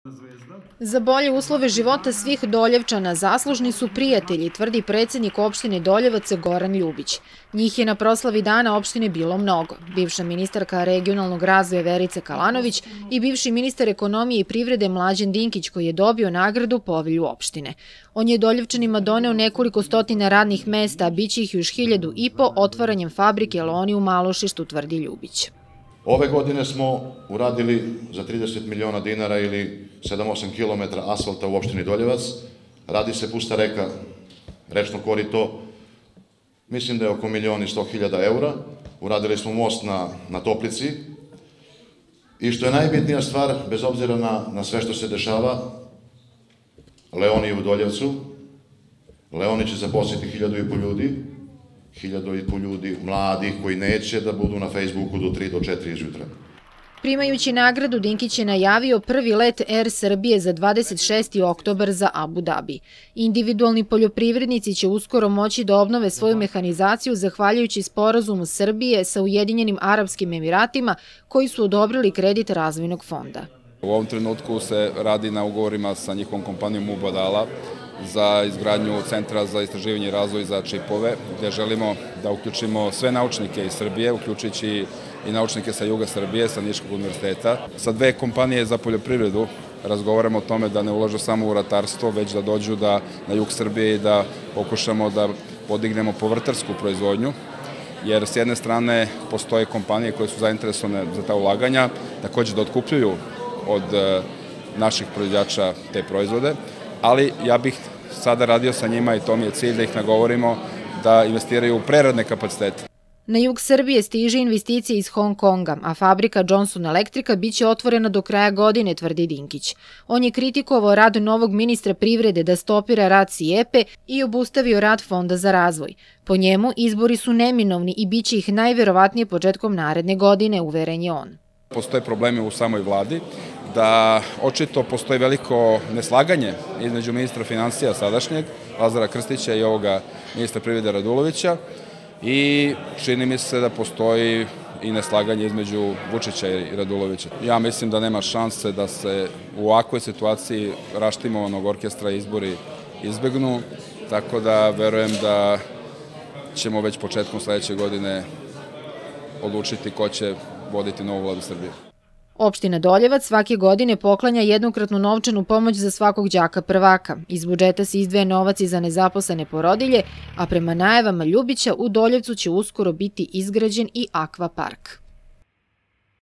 Za bolje uslove života svih Doljevčana zaslužni su prijatelji, tvrdi predsjednik opštine Doljevac Goran Ljubić. Njih je na proslavi dana opštine bilo mnogo. Bivša ministarka regionalnog razvoja Verica Kalanović i bivši ministar ekonomije i privrede Mlađan Dinkić, koji je dobio nagradu Povelju opštine. On je Doljevčanima doneo nekoliko stotina radnih mesta, a biće ih još 1.500 otvaranjem fabrike Loni u Malošištu, tvrdi Ljubić. Ove godine smo uradili za 30 miliona dinara ili 7-8 km asfalta u opštini Doljevac. Radi se pusta reka, rečno korito, mislim da je oko 1.100.000 eura. Uradili smo most na Toplici. I što je najbitnija stvar, bez obzira na sve što se dešava, Leoni u Doljevcu. Leoni će zaposliti 1.500 ljudi. 1.500 ljudi mladih koji neće da budu na Facebooku do 3 do 4 izjutra. Primajući nagradu, Dinkić je najavio prvi let Air Srbije za 26. oktobar za Abu Dhabi. Individualni poljoprivrednici će uskoro moći da obnove svoju mehanizaciju zahvaljujući sporazumu Srbije sa Ujedinjenim Arapskim Emiratima koji su odobrili kredit razvojnog fonda. U ovom trenutku se radi na ugovorima sa njihovom kompanijom Mubadala za izgradnju Centra za istraživanje i razvoj za čipove, gdje želimo da uključimo sve naučnike iz Srbije, uključujući i naučnike sa juga Srbije, sa Niškog univerziteta. Sa dve kompanije za poljoprivredu razgovaramo o tome da ne ulažu samo u ratarstvo, već da dođu na jug Srbije i da pokušamo da podignemo povrtarsku proizvodnju, jer s jedne strane postoje kompanije koje su zainteresovane za ta ulaganja, također da otkupljuju od naših proizvođača te proizvode, ali ja bih sada radio sa njima i to mi je cilj da ih nagovorimo da investiraju u preradne kapacitete. Na jug Srbije stiže investicije iz Hong Konga, a fabrika Johnson Electrica biće otvorena do kraja godine, tvrdi Dinkić. On je kritikovao rad novog ministra privrede da stopira rad SIEPE i obustavio rad Fonda za razvoj. Po njemu, izbori su neminovni i biće ih najverovatnije početkom naredne godine, uveren je on. Postoje problemi u samoj vladi, da očito postoji veliko neslaganje između ministra financija sadašnjeg, Lazara Krstića, i ovoga ministra privrede Radulovića, i čini mi se da postoji i neslaganje između Vučića i Radulovića. Ja mislim da nema šanse da se u ovakvoj situaciji raštimovanog orkestra izbori izbegnu, tako da verujem da ćemo već početkom sledeće godine odlučiti ko će voditi novu vladu Srbije. Opština Doljevac svake godine poklanja jednokratnu novčanu pomoć za svakog đaka prvaka. Iz budžeta se izdvaja novac i za nezaposlene porodilje, a prema najavama Ljubića u Doljevcu će uskoro biti izgrađen i akvapark.